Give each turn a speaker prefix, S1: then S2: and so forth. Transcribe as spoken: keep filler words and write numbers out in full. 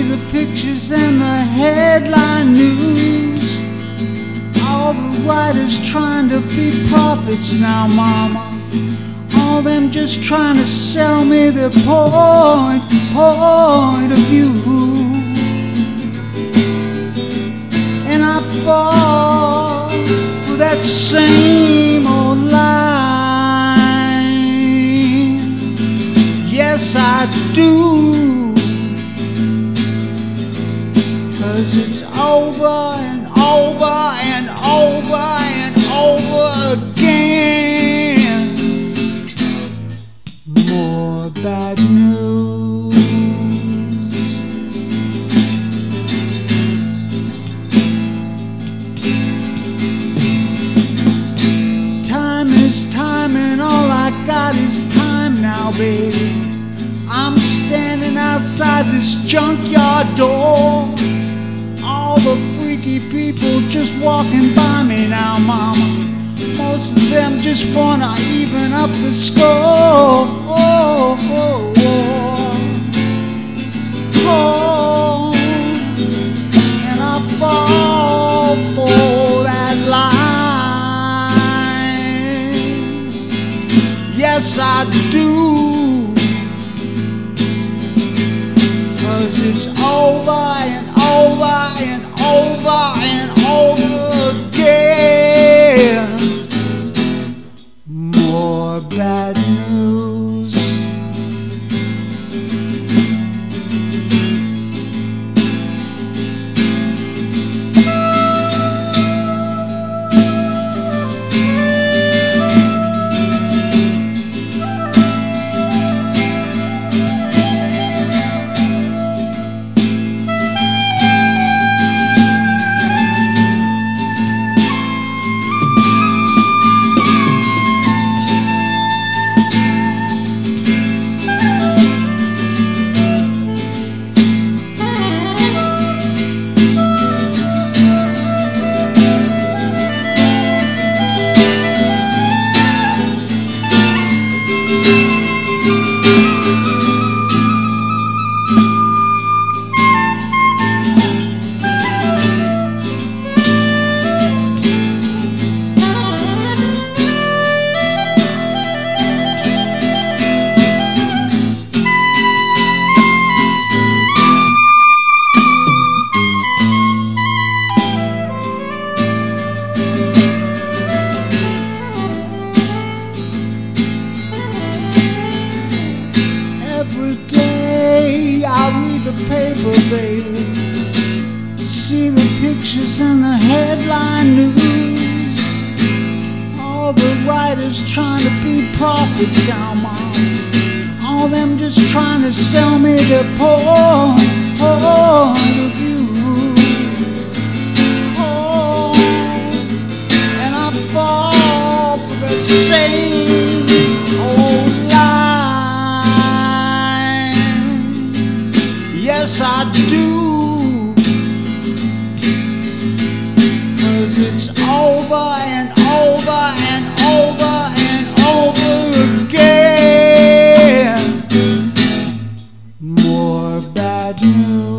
S1: the pictures and the headline news. All the writers trying to be prophets now, mama. All them just trying to sell me their point, point of view. And I fall for that same old line. Yes, I do. 'Cause it's over and over and over and over again. More bad news. Time is time and all I got is time now, baby. I'm standing outside this junkyard door. All the freaky people just walking by me now, mama. Most of them just wanna even up the score. Oh, oh, oh. Oh. And I fall for that line. Yes, I do. 'Cause it's over and over and over and over again. More bad news. Every day I read the paper, baby, see the pictures and the headline news. All the writers trying to be prophets now, mom. All them just trying to sell me their point, point of view. Oh, and I fall for that same old yes, I do. 'Cause it's over and over and over and over again. More bad news.